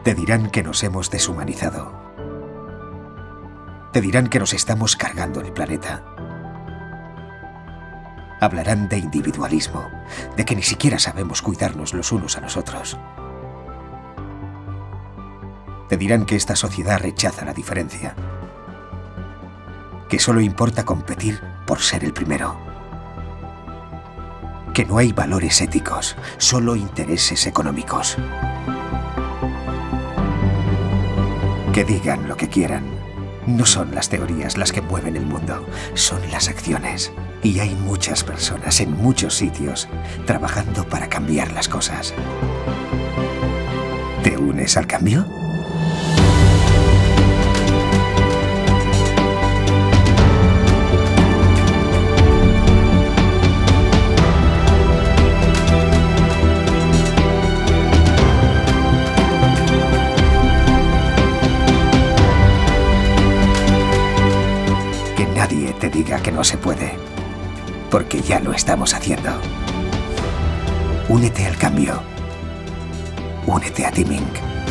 Te dirán que nos hemos deshumanizado. Te dirán que nos estamos cargando el planeta. Hablarán de individualismo, de que ni siquiera sabemos cuidarnos los unos a los otros. Te dirán que esta sociedad rechaza la diferencia, que solo importa competir por ser el primero, que no hay valores éticos, solo intereses económicos. Que digan lo que quieran. No son las teorías las que mueven el mundo, son las acciones. Y hay muchas personas en muchos sitios trabajando para cambiar las cosas. ¿Te unes al cambio? Que nadie te diga que no se puede, porque ya lo estamos haciendo. Únete al cambio. Únete a Teaming.